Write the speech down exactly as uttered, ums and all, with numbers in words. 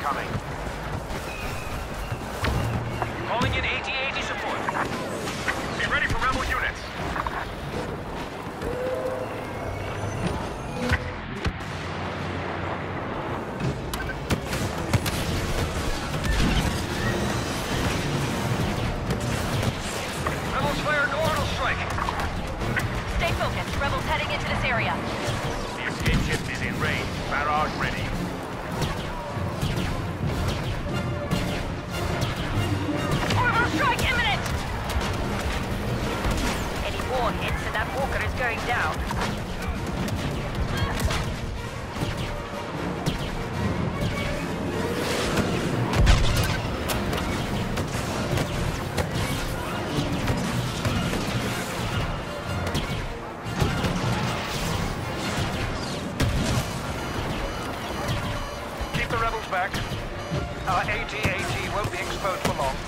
incoming. Calling in AT eighty support. Be ready for rebel units. Rebels fire orbital strike. Stay focused. Rebels heading into this area. The escape ship is in range. Barrage ready. Orbital strike imminent! Any more hits and that walker is going down. Keep the rebels back. Our AT AT won't be exposed for long.